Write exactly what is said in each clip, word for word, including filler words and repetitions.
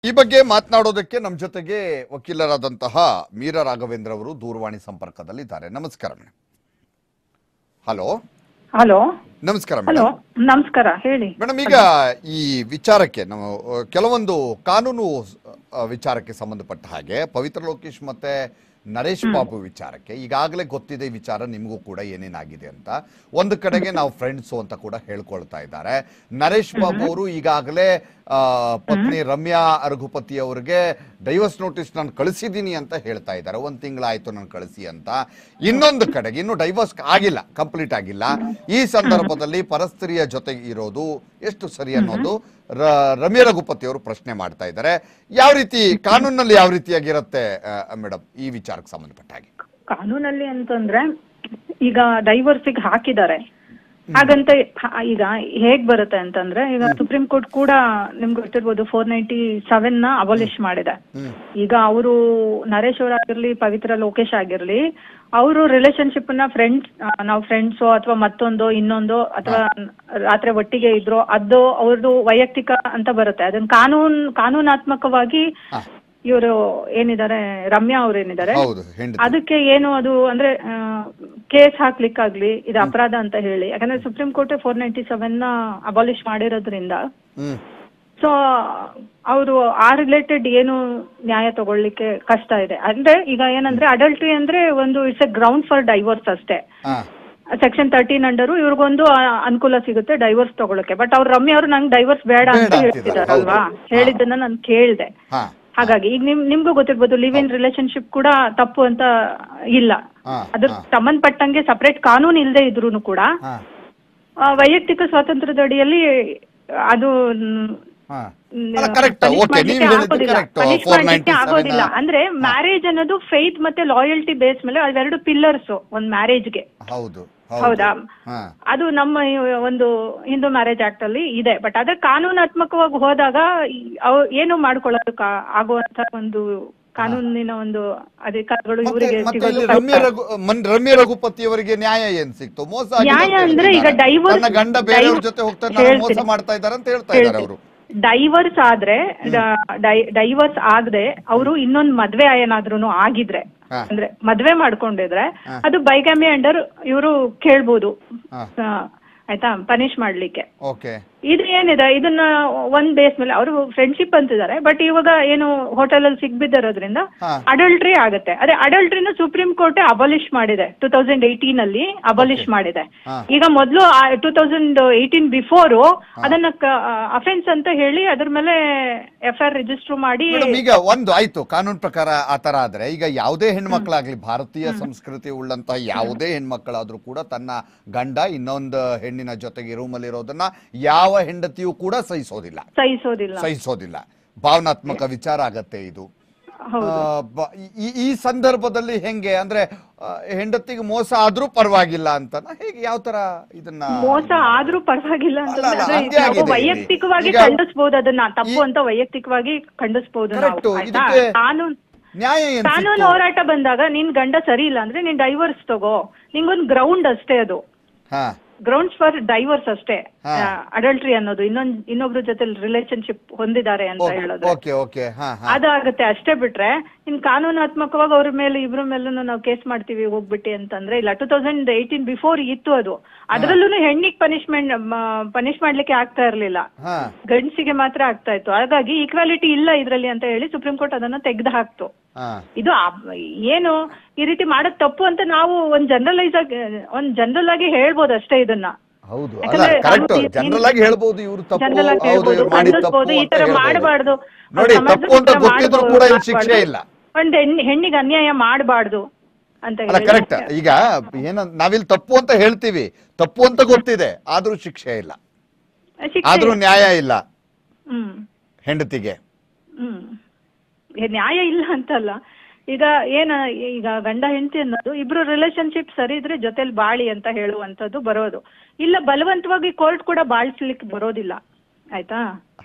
ಈ ಬಗ್ಗೆ ಮಾತನಾಡೋದಕ್ಕೆ ನಮ್ಮ ಜೊತೆಗೆ ವಕೀಲರಾದಂತಹ ಮೀರಾ ರಾಘವೇಂದ್ರ ಅವರು ದೂರವಾಣಿ ಸಂಪರ್ಕದಲ್ಲಿದ್ದಾರೆ. ನಮಸ್ಕಾರ ಮೇಡಮ್. ಹಲೋ ಹಲೋ ನಮಸ್ಕಾರ ಹಲೋ ಮೇಡಮ್. ನಮಸ್ಕಾರ ಹೇಳಿ ಮೇಡಮ್, ಈಗ ಈ ವಿಚಾರಕ್ಕೆ ನಾವು ಕೆಲವೊಂದು ಕಾನೂನು ವಿಚಾರಕ್ಕೆ ಸಂಬಂಧಪಟ್ಟ ಹಾಗೆ ಪವಿತ್ರ ಲೋಕೇಶ್ ಮತ್ತೆ ನರೇಶ್ ಬಾಬು ವಿಚಾರಕ್ಕೆ ಈಗಾಗಲೇ ಗೊತ್ತಿದೆ ಈ ವಿಚಾರ ನಿಮಗೂ ಕೂಡ ಏನೇನಾಗಿದೆ ಅಂತ. ಒಂದು ಕಡೆಗೆ ನಾವು ಫ್ರೆಂಡ್ಸು ಅಂತ ಕೂಡ ಹೇಳ್ಕೊಳ್ತಾ ಇದ್ದಾರೆ. ನರೇಶ್ ಬಾಬು ಅವರು ಈಗಾಗಲೇ ಪತ್ನಿ ರಮ್ಯಾ ರಘುಪತಿ ಅವರಿಗೆ ಡೈವರ್ಸ್ ನೋಟಿಸ್ ನಾನು ಕಳಿಸಿದ್ದೀನಿ ಅಂತ ಹೇಳ್ತಾ ಇದ್ದಾರೆ. ಒಂದು ತಿಂಗಳಾಯ್ತು ನಾನು ಕಳಿಸಿ ಅಂತ. ಇನ್ನೊಂದು ಕಡೆಗೆ ಇನ್ನು ಡೈವರ್ಸ್ ಆಗಿಲ್ಲ, ಕಂಪ್ಲೀಟ್ ಆಗಿಲ್ಲ. ಈ ಸಂದರ್ಭದಲ್ಲಿ ಪರಸ್ತ್ರೀಯ ಜೊತೆಗೆ ಇರೋದು ಎಷ್ಟು ಸರಿ ಅನ್ನೋದು ರಮ್ಯಾ ರಘುಪತಿ ಅವರು ಪ್ರಶ್ನೆ ಮಾಡ್ತಾ ಇದ್ದಾರೆ. ಯಾವ ರೀತಿ ಕಾನೂನಲ್ಲಿ ಯಾವ ರೀತಿಯಾಗಿರುತ್ತೆ ಮೇಡಮ್ ಈ ವಿಚಾರಕ್ಕೆ ಸಂಬಂಧಪಟ್ಟ ಹಾಗೆ? ಕಾನೂನಲ್ಲಿ ಅಂತಂದ್ರೆ ಈಗ ಡೈವರ್ಸಿಗೆ ಹಾಕಿದ್ದಾರೆ, ಹಾಗಂತ ಈಗ ಹೇಗ್ ಬರುತ್ತೆ ಅಂತಂದ್ರೆ ಈಗ ಸುಪ್ರೀಂ ಕೋರ್ಟ್ ಕೂಡ ನಿಮ್ಗೆ ಗೊತ್ತಿರ್ಬೋದು ಫೋರ್ ನೈಂಟಿ ಸೆವೆನ್ ನ ಅಬಾಲಿಷ್ ಮಾಡಿದೆ. ಈಗ ಅವರು ನರೇಶ್ ಅವರಾಗಿರ್ಲಿ ಪವಿತ್ರ ಲೋಕೇಶ್ ಆಗಿರ್ಲಿ ಅವರು ರಿಲೇಶನ್ಶಿಪ್ ನ ಫ್ರೆಂಡ್ಸ್ ನಾವು ಫ್ರೆಂಡ್ಸೋ ಅಥವಾ ಮತ್ತೊಂದು ಇನ್ನೊಂದು ಅಥವಾ ರಾತ್ರಿ ಒಟ್ಟಿಗೆ ಇದ್ರು ಅದು ಅವ್ರದ್ದು ವೈಯಕ್ತಿಕ ಅಂತ ಬರುತ್ತೆ. ಅದನ್ನ ಕಾನೂನ್ ಕಾನೂನಾತ್ಮಕವಾಗಿ ಇವರು ಏನಿದ್ದಾರೆ ರಮ್ಯಾ ಅವ್ರು ಏನಿದ್ದಾರೆ ಅದಕ್ಕೆ ಏನು ಅದು ಅಂದ್ರೆ ಕೇಸ್ ಹಾಕ್ಲಿಕ್ಕಾಗ್ಲಿ ಇದು ಅಪರಾಧ ಅಂತ ಹೇಳಿ, ಯಾಕಂದ್ರೆ supreme court four ninety seven ನ ಅಬಾಲಿಷ್ ಮಾಡಿರೋದ್ರಿಂದ ಸೊ ಅವರು ಆ ರಿಲೇಟೆಡ್ ಏನು ನ್ಯಾಯ ತಗೊಳ್ಳಿಕ್ಕೆ ಕಷ್ಟ ಇದೆ. ಅಂದ್ರೆ ಈಗ ಏನಂದ್ರೆ ಅಡಲ್ಟ್ರಿ ಅಂದ್ರೆ ಒಂದು it's a ground for divorce ಅಷ್ಟೇ. ಸೆಕ್ಷನ್ ತರ್ಟೀನ್ ಅಂಡರು ಇವ್ರಿಗೊಂದು ಅನುಕೂಲ ಸಿಗುತ್ತೆ ಡೈವರ್ಸ್ ತಗೊಳಕ್ಕೆ. ಬಟ್ ಅವ್ರು ರಮ್ಯಾ ಅವರು ನಂಗೆ ಡೈವರ್ಸ್ ಬೇಡ ಅಂತ ಹೇಳ್ತಿದಾರಲ್ವಾ, ಹೇಳಿದ್ದನ್ನ ನಾನು ಕೇಳ್ದೆ. ಹಾಗಾಗಿ ಈಗ ನಿಮ್ ನಿಮ್ಗೂ ಗೊತ್ತಿರ್ಬೋದು ಲಿವ್ ಇನ್ ರಿಲೇಶನ್ಶಿಪ್ ಕೂಡ ತಪ್ಪು ಅಂತ ಇಲ್ಲ. ಅದ್ರ ಸಂಬಂಧಪಟ್ಟಂಗೆ ಸಪರೇಟ್ ಕಾನೂನು ಇಲ್ಲದೆ ಇದ್ರು ಕೂಡ ವೈಯಕ್ತಿಕ ಸ್ವಾತಂತ್ರ್ಯದ ಅಡಿಯಲ್ಲಿ ಅದು ಪನಿಷ್ಮೆಂಟ್ ಆಗೋದಿಲ್ಲ. ಅಂದ್ರೆ ಮ್ಯಾರೇಜ್ ಅನ್ನೋದು ಫೇತ್ ಮತ್ತೆ ಲಾಯಲ್ಟಿ ಬೇಸ್ ಮೇಲೆ ಅವೆರಡು ಪಿಲ್ಲರ್ಸ್ ಒಂದ್ ಮ್ಯಾರೇಜ್ಗೆ. ಹೌದಾ? ಅದು ನಮ್ಮ ಒಂದು ಹಿಂದೂ ಮ್ಯಾರೇಜ್ ಆಕ್ಟ್ ಅಲ್ಲಿ ಇದೆ. ಬಟ್ ಅದ್ರ ಕಾನೂನಾತ್ಮಕವಾಗಿ ಹೋದಾಗ ಏನು ಮಾಡ್ಕೊಳ್ಳೋದಕ್ಕ ಆಗುವಂತ ಒಂದು ಕಾನೂನಿನ ಒಂದು ಅಧಿಕಾರಗಳು ಇವರಿಗೆ ರಮ್ಯಾ ರಘುಪತಿ ಅವರಿಗೆ ನ್ಯಾಯ ಏನ್ ಸಿಕ್ತು? ಮೋಸ ನ್ಯಾಯ ಅಂದ್ರೆ ಈಗ ಡೈವರ್ಸ್ ಗಂಡ ಬೇರೆಯವ್ರ ಜೊತೆ ಹೋಗ್ತಾರೆ, ಮೋಸ ಮಾಡ್ತಾ ಇದ್ದಾರೆ ಅಂತ ಹೇಳ್ತಾ ಇದ್ದಾರೆ ಅವರು. ಡೈವರ್ಸ್ ಆದ್ರೆ ಡೈವರ್ಸ್ ಆಗದೆ ಅವರು ಇನ್ನೊಂದ್ ಮದ್ವೆ ಏನಾದ್ರೂ ಆಗಿದ್ರೆ ಅಂದ್ರೆ ಮದ್ವೆ ಮಾಡ್ಕೊಂಡಿದ್ರೆ ಅದು ಬೈಗಾಮಿ ಅಂಡರ್ ಇವರು ಕೇಳ್ಬೋದು ಆಯ್ತಾ, ಪನಿಷ್ ಮಾಡ್ಲಿಕ್ಕೆ. ಇದು ಏನಿದೆ ಇದನ್ನ ಒಂದ್ ಬೇಸ್ ಮೇಲೆ ಅವರು ಫ್ರೆಂಡ್ಶಿಪ್ ಅಂತಿದ್ದಾರೆ. ಬಟ್ ಇವಾಗ ಏನು ಹೋಟೆಲ್ ಅಲ್ಲಿ ಸಿಗ್ಬಿದ್ದಿರೋದ್ರಿಂದ ಅಡಲ್ಟ್ರಿ ಆಗುತ್ತೆ. ಅದೇ ಅಡಲ್ಟ್ರಿನ ಸುಪ್ರೀಂ ಕೋರ್ಟ್ ಅಬಾಲಿಷ್ ಮಾಡಿದೆ, ಟೂ ತೌಸಂಡ್ ಏಟೀನ್ ಅಲ್ಲಿ ಅಬಾಲಿಷ್ ಮಾಡಿದೆ. ಈಗ ಮೊದಲು ಟೂ ತೌಸಂಡ್ ಏಟೀನ್ ಬಿಫೋರ್ ಅದನ್ನ ಅಫೆನ್ಸ್ ಅಂತ ಹೇಳಿ ಅದ್ರ ಮೇಲೆ ಎಫ್ ಐ ಆರ್ ರಿಜಿಸ್ಟರ್ ಮಾಡಿ. ಈಗ ಒಂದು ಆಯ್ತು ಕಾನೂನು ಪ್ರಕಾರ ಆತರ ಆದ್ರೆ ಈಗ ಯಾವುದೇ ಹೆಣ್ಮಕ್ಳಾಗ್ಲಿ ಭಾರತೀಯ ಸಂಸ್ಕೃತಿ ಉಳ್ಳಂತ ಯಾವುದೇ ಹೆಣ್ಮಕ್ಳಾದ್ರೂ ಕೂಡ ತನ್ನ ಗಂಡ ಇನ್ನೊಂದು ಹೆಣ್ಣಿನ ಜೊತೆಗೆ ರೂಮಲ್ಲಿ ಇರೋದನ್ನ ಯಾವ ಹೆಂಡತಿಯೂ ಕೂಡ ಸಹಿಸೋದಿಲ್ಲ ಸಹಿಸೋದಿಲ್ಲ ಸಹಿಸೋದಿಲ್ಲ ಭಾವನಾತ್ಮಕ ವಿಚಾರ ಆಗತ್ತೆ ಇದು. ಈ ಸಂದರ್ಭದಲ್ಲಿ ಹೆಂಗೆ ಅಂದ್ರೆ ಹೆಂಡತಿಗೆ ಮೋಸ ಆದ್ರೂ ಪರವಾಗಿಲ್ಲ ಅಂತ ಹೇಗೆ ಯಾವ ತರ ಇದನ್ನ ಮೋಸ ಆದ್ರೂ ಪರವಾಗಿಲ್ಲ ಅಂತ ವೈಯಕ್ತಿಕವಾಗಿ ಖಂಡಿಸಬಹುದು, ಅದನ್ನ ತಪ್ಪು ಅಂತ ವೈಯಕ್ತಿಕವಾಗಿ ಖಂಡಿಸಬಹುದು. ಕಾನೂನು ಕಾನೂನು ಹೋರಾಟ ಬಂದಾಗ ನಿನ್ ಗಂಡ ಸರಿ ಇಲ್ಲ ಅಂದ್ರೆ ನೀನ್ ಡೈವರ್ಸ್ ತಗೋ, ನಿಂಗೊಂದು ಗ್ರೌಂಡ್ ಅಷ್ಟೇ, ಅದು ಗ್ರೌಂಡ್ಸ್ ಫಾರ್ ಡೈವರ್ಸ್ ಅಷ್ಟೇ. ಅಡಲ್ಟ್ರಿ ಅನ್ನೋದು ಇನ್ನೊಂದ್ ಇನ್ನೊಬ್ರ ಜೊತೆ ರಿಲೇಶನ್ಶಿಪ್ ಹೊಂದಿದ್ದಾರೆ ಅಂತ ಹೇಳೋದು ಅದಾಗುತ್ತೆ ಅಷ್ಟೇ. ಬಿಟ್ರೆ ಇನ್ ಕಾನೂನಾತ್ಮಕವಾಗಿ ಅವ್ರ ಮೇಲೆ ಇಬ್ರ ಮೇಲೂ ನಾವು ಕೇಸ್ ಮಾಡ್ತೀವಿ ಹೋಗ್ಬಿಟ್ಟಿ ಅಂತಂದ್ರೆ ಇಲ್ಲ. ಟೂ ತೌಸಂಡ್ ಏಟೀನ್ ಬಿಫೋರ್ ಇತ್ತು ಅದು. ಅದ್ರಲ್ಲೂ ಹೆಣ್ಣಿಗೆ ಪನಿಷ್ಮೆಂಟ್ ಪನಿಷ್ ಮಾಡ್ಲಿಕ್ಕೆ ಆಗ್ತಾ ಇರ್ಲಿಲ್ಲ, ಗಂಡ್ಸಿಗೆ ಮಾತ್ರ ಆಗ್ತಾ ಇತ್ತು. ಹಾಗಾಗಿ ಈಕ್ವಾಲಿಟಿ ಇಲ್ಲ ಇದ್ರಲ್ಲಿ ಅಂತ ಹೇಳಿ ಸುಪ್ರೀಂ ಕೋರ್ಟ್ ಅದನ್ನ ತೆಗ್ದು ಹಾಕ್ತು. ಇದು ಏನು ಈ ರೀತಿ ಮಾಡೋದ್ ತಪ್ಪು ಅಂತ ನಾವು ಒಂದ್ ಜನರಲೈಸ್ ಆಗಿ ಒಂದ್ ಜನರಲ್ ಆಗಿ ಹೇಳ್ಬೋದು ಅಷ್ಟೇ. ಇದನ್ನ ಈ ತರ ಮಾಡಬಾರ್ದು, ಒಂದ್ ಹೆಣ್ಣಿಗೆ ಅನ್ಯಾಯ ಮಾಡಬಾರ್ದು ಅಂತ. ಕರೆಕ್ಟ್. ಈಗ ಏನ ನಾವಿಲ್ಲಿ ತಪ್ಪು ಅಂತ ಹೇಳ್ತೀವಿ, ತಪ್ಪು ಅಂತ ಗೊತ್ತಿದೆ ಆದ್ರೂ ಶಿಕ್ಷೆ ಇಲ್ಲ, ಆದ್ರೂ ನ್ಯಾಯ ಇಲ್ಲ ಹೆಂಡತಿಗೆ. ಹ್ಮ್ ನ್ಯಾಯ ಇಲ್ಲ ಅಂತಲ್ಲ. ಈಗ ಏನ ಈಗ ಗಂಡ ಹೆಂಡತಿ ಅನ್ನೋದು ಇಬ್ರು ರಿಲೇಶನ್ಶಿಪ್ ಸರಿ ಇದ್ರೆ ಜೊತೆಲಿ ಬಾಳಿ ಅಂತ ಹೇಳುವಂತದ್ದು ಬರೋದು. ಇಲ್ಲ ಬಲವಂತವಾಗಿ ಕೋರ್ಟ್ ಕೂಡ ಬಾಳಿಸ್ಲಿಕ್ಕೆ ಬರೋದಿಲ್ಲ, ಆಯ್ತಾ?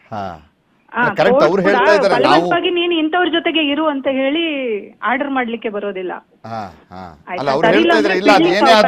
ಬಲವಂತವಾಗಿ ನೀನು ಇಂಥವ್ರ ಜೊತೆಗೆ ಇರು ಅಂತ ಹೇಳಿ ಆರ್ಡರ್ ಮಾಡ್ಲಿಕ್ಕೆ ಬರೋದಿಲ್ಲ.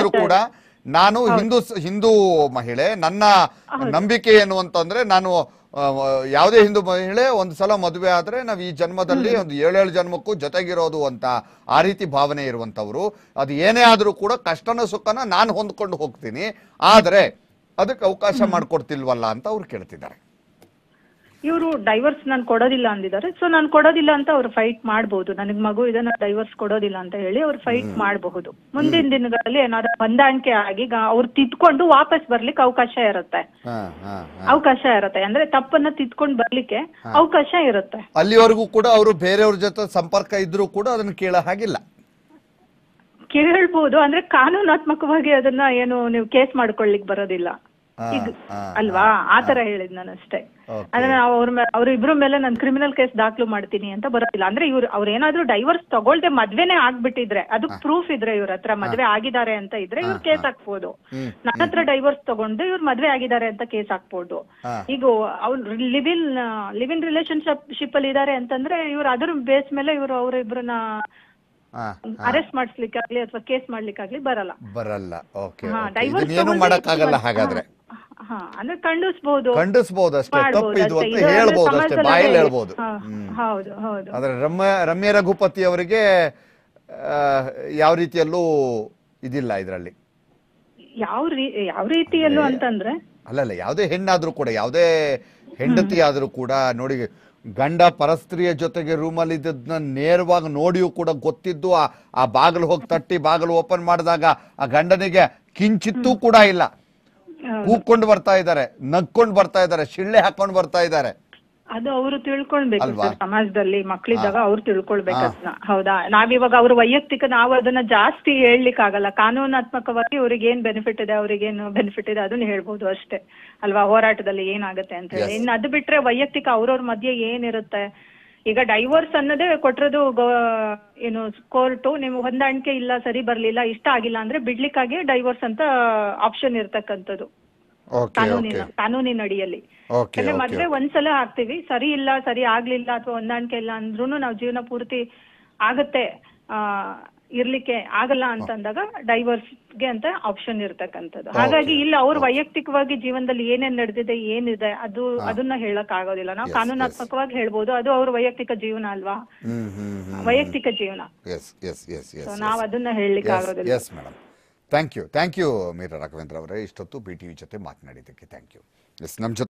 ನಾನು ಹಿಂದೂ ಹಿಂದೂ ಮಹಿಳೆ, ನನ್ನ ನಂಬಿಕೆ ಏನು ಅಂತಂದ್ರೆ ನಾನು ಆ, ಯಾವುದೇ ಹಿಂದೂ ಮಹಿಳೆ ಒಂದು ಸಲ ಮದುವೆ ಆದ್ರೆ ನಾವು ಈ ಜನ್ಮದಲ್ಲಿ ಒಂದು ಏಳೇಳು ಜನ್ಮಕ್ಕೂ ಜೊತೆಗಿರೋದು ಅಂತ ಆ ರೀತಿ ಭಾವನೆ ಇರುವಂತವ್ರು. ಅದು ಏನೇ ಆದ್ರೂ ಕೂಡ ಕಷ್ಟನ ಸುಖನ ನಾನು ಹೊಂದ್ಕೊಂಡು ಹೋಗ್ತೀನಿ, ಆದ್ರೆ ಅದಕ್ಕೆ ಅವಕಾಶ ಮಾಡ್ಕೊಡ್ತಿಲ್ವಲ್ಲ ಅಂತ ಅವ್ರು ಕೇಳ್ತಿದ್ದಾರೆ. ಇವರು ಡೈವರ್ಸ್ ನಾನು ಕೊಡೋದಿಲ್ಲ ಅಂದಿದ್ದಾರೆ. ಸೊ ನಾನು ಕೊಡೋದಿಲ್ಲ ಅಂತ ಅವ್ರು ಫೈಟ್ ಮಾಡಬಹುದು. ನನಗ್ ಮಗು ಇದೆ, ನಾನು ಡೈವರ್ಸ್ ಕೊಡೋದಿಲ್ಲ ಅಂತ ಹೇಳಿ ಅವ್ರು ಫೈಟ್ ಮಾಡಬಹುದು. ಮುಂದಿನ ದಿನಗಳಲ್ಲಿ ಏನಾದ್ರು ಹೊಂದಾಣಿಕೆ ಆಗಿ ಅವ್ರು ತಿದ್ಕೊಂಡು ವಾಪಸ್ ಬರ್ಲಿಕ್ಕೆ ಅವಕಾಶ ಇರುತ್ತೆ. ಹಾ, ಹಾ, ಹಾ. ಅವಕಾಶ ಇರುತ್ತೆ ಅಂದ್ರೆ ತಪ್ಪನ್ನ ತಿದ್ಕೊಂಡು ಬರ್ಲಿಕ್ಕೆ ಅವಕಾಶ ಇರುತ್ತೆ. ಅಲ್ಲಿವರೆಗೂ ಕೂಡ ಅವರು ಬೇರೆಯವ್ರ ಜೊತೆ ಸಂಪರ್ಕ ಇದ್ರೂ ಕೂಡ ಅದನ್ನ ಕೇಳೋ ಹಾಗಿಲ್ಲ. ಕೇಳ್ಬೋದು ಅಂದ್ರೆ ಕಾನೂನಾತ್ಮಕವಾಗಿ ಅದನ್ನ ಏನು ನೀವು ಕೇಸ್ ಮಾಡ್ಕೊಳ್ಲಿಕ್ ಬರೋದಿಲ್ಲ ಈಗ, ಅಲ್ವಾ? ಆತರ ಹೇಳಿದ್ ನಾನು ಅಷ್ಟೇ. ಅಂದ್ರೆ ನಾವು ಅವ್ರ ಅವ್ರ ಇಬ್ರ ಮೇಲೆ ನಾನು ಕ್ರಿಮಿನಲ್ ಕೇಸ್ ದಾಖಲು ಮಾಡ್ತೀನಿ ಅಂತ ಬರೋದಿಲ್ಲ. ಅಂದ್ರೆ ಇವ್ರು ಅವ್ರ ಏನಾದ್ರು ಡೈವರ್ಸ್ ತಗೊಳ್ದೆ ಮದ್ವೆನೇ ಆಗ್ಬಿಟ್ಟಿದ್ರೆ, ಅದಕ್ಕೆ ಪ್ರೂಫ್ ಇದ್ರೆ ಇವ್ರ ಹತ್ರ ಮದ್ವೆ ಆಗಿದ್ದಾರೆ ಅಂತ ಇದ್ರೆ ಇವ್ರು ಕೇಸ್ ಹಾಕ್ಬೋದು. ನನ್ನ ಹತ್ರ ಡೈವರ್ಸ್ ತಗೊಂಡು ಇವ್ರು ಮದ್ವೆ ಆಗಿದ್ದಾರೆ ಅಂತ ಕೇಸ್ ಹಾಕ್ಬೋದು. ಈಗ ಅವ್ರು live in live in relationship ship ಅಲ್ಲಿ ಇದಾರೆ ಅಂತಂದ್ರೆ ಇವ್ರು ಅದ್ರ ಬೇಸ್ ಮೇಲೆ ಇವ್ರು ಅವ್ರ ಇಬ್ರನ್ನ ಅರೆಸ್ಟ್ ಮಾಡಿಸ್ಲಿಕ್ಕೆ ಆಗ್ಲಿ ಅಥವಾ ಕೇಸ್ ಮಾಡ್ಲಿಕ್ಕಾಗ್ಲಿ ಬರಲ್ಲ ಬರಲ್ಲ. ಓಕೆ, ಡೈವರ್ಸ್ ಏನು ಮಾಡಕ್ಕಾಗಲ್ಲ ಹಾಗಾದ್ರೆ. ಹಾ ಅಂದ್ರೆ ಖಂಡಿಸಬಹುದು ಖಂಡಿಸಬಹುದು ಅಷ್ಟೇ, ತಪ್ಪು ಇದು ಅಂತ ಹೇಳ್ಬಹುದು ಅಷ್ಟೇ, ಬಾಯಲ್ಲಿ ಹೇಳ್ಬಹುದು. ಹೌದು ಹೌದು. ಆದ್ರೆ ರಮ್ಯ ರಮ್ಯ ರಘುಪತಿ ಅವರಿಗೆ ಯಾವ ರೀತಿಯಲ್ಲೂ ಇದಿಲ್ಲ ಇದರಲ್ಲಿ. ಯಾವ ಯಾವ ರೀತಿಯಲ್ಲೂ ಅಂತಂದ್ರೆ ಅಲ್ಲಲ್ಲ, ಯಾವುದೇ ಹೆಣ್ಣಾದ್ರೂ ಕೂಡ, ಯಾವುದೇ ಹೆಂಡತಿ ಆದ್ರೂ ಕೂಡ ನೋಡಿ, ಗಂಡ ಪರಸ್ತ್ರೀಯ ಜೊತೆಗೆ ರೂಮಲ್ಲಿ ಇದ್ದದನ್ನ ನೇರವಾಗಿ ನೋಡಿಯೂ ಕೂಡ ಗೊತ್ತಿದ್ದು ಆ ಬಾಗಿಲು ಹೋಗಿ ತಟ್ಟಿ ಬಾಗಿಲು ಓಪನ್ ಮಾಡಿದಾಗ ಆ ಗಂಡನಿಗೆ ಕಿಂಚಿತ್ತೂ ಕೂಡ ಇಲ್ಲ, ಕೂಗ್ಕೊಂಡು ಬರ್ತಾ ಇದ್ದಾರೆ, ನಗ್ಕೊಂಡು ಬರ್ತಾ ಇದ್ದಾರೆ, ಶಿಳ್ಳೆ ಹಾಕೊಂಡು ಬರ್ತಾ ಇದ್ದಾರೆ. ಅದು ಅವರು ತಿಳ್ಕೊಳ್ಬೇಕು ಸಮಾಜದಲ್ಲಿ ಮಕ್ಳಿದ್ದಾಗ ಅವ್ರು ತಿಳ್ಕೊಳ್ಬೇಕು ಅದನ್ನ. ಹೌದಾ? ನಾವಿವಾಗ ಅವ್ರ ವೈಯಕ್ತಿಕ ನಾವು ಅದನ್ನ ಜಾಸ್ತಿ ಹೇಳ್ಲಿಕ್ ಆಗಲ್ಲ. ಕಾನೂನಾತ್ಮಕವಾಗಿ ಅವ್ರಿಗೆ ಏನ್ ಬೆನಿಫಿಟ್ ಇದೆ, ಅವ್ರಿಗೇನು ಬೆನಿಫಿಟ್ ಇದೆ ಅದನ್ನ ಹೇಳ್ಬೋದು ಅಷ್ಟೇ ಅಲ್ವಾ, ಹೋರಾಟದಲ್ಲಿ ಏನಾಗುತ್ತೆ ಅಂತ ಹೇಳಿ. ಇನ್ನು ಅದು ಬಿಟ್ರೆ ವೈಯಕ್ತಿಕ ಅವ್ರವ್ರ ಮಧ್ಯೆ ಏನಿರುತ್ತೆ, ಈಗ ಡೈವೋರ್ಸ್ ಅನ್ನೋದೇ ಕೊಟ್ಟಿರೋದು ಏನು ಕೋರ್ಟು, ನೀವು ಹೊಂದಾಣಿಕೆ ಇಲ್ಲ, ಸರಿ ಬರ್ಲಿಲ್ಲ, ಇಷ್ಟ ಆಗಿಲ್ಲ ಅಂದ್ರೆ ಬಿಡ್ಲಿಕ್ಕಾಗಿ ಡೈವೋರ್ಸ್ ಅಂತ ಆಪ್ಷನ್ ಇರ್ತಕ್ಕಂಥದ್ದು ಕಾನೂನಿನ ಕಾನೂನಿನ ಅಡಿಯಲ್ಲಿ. ಯಾಕಂದ್ರೆ ಮದ್ವೆ ಒಂದ್ಸಲ ಹಾಕ್ತಿವಿ, ಸರಿ ಇಲ್ಲ, ಸರಿ ಆಗ್ಲಿಲ್ಲ ಅಥವಾ ಹೊಂದಾಣಿಕೆ ಇಲ್ಲ ಅಂದ್ರೂ ನಾವು ಜೀವನ ಪೂರ್ತಿ ಆಗತ್ತೆ ಆ ಇರ್ಲಿಕ್ಕೆ ಆಗಲ್ಲ ಅಂತಂದಾಗ ಡೈವರ್ಸ್ಗೆ ಅಂತ ಆಪ್ಷನ್ ಇರ್ತಕ್ಕಂಥದ್ದು. ಹಾಗಾಗಿ ಇಲ್ಲಿ ಅವ್ರ ವೈಯಕ್ತಿಕವಾಗಿ ಜೀವನದಲ್ಲಿ ಏನೇನ್ ನಡೆದಿದೆ ಏನಿದೆ ಅದು ಅದನ್ನ ಹೇಳಕ್ ಆಗೋದಿಲ್ಲ. ನಾವು ಕಾನೂನಾತ್ಮಕವಾಗಿ ಹೇಳ್ಬೋದು, ಅದು ಅವ್ರ ವೈಯಕ್ತಿಕ ಜೀವನ ಅಲ್ವಾ, ವೈಯಕ್ತಿಕ ಜೀವನ. ನಾವ್ ಅದನ್ನ ಹೇಳಲಿಕ್ಕೆ ಆಗೋದಿಲ್ಲ. Thank you thank you Meera Raghavendra ಅವರೇ, ಇಷ್ಟೊತ್ತು ಬಿ ಟಿವಿ ಜೊತೆ ಮಾತನಾಡಿದ್ದಕ್ಕೆ ಥ್ಯಾಂಕ್ ಯು. ಎಸ್, ನಮ್ಮ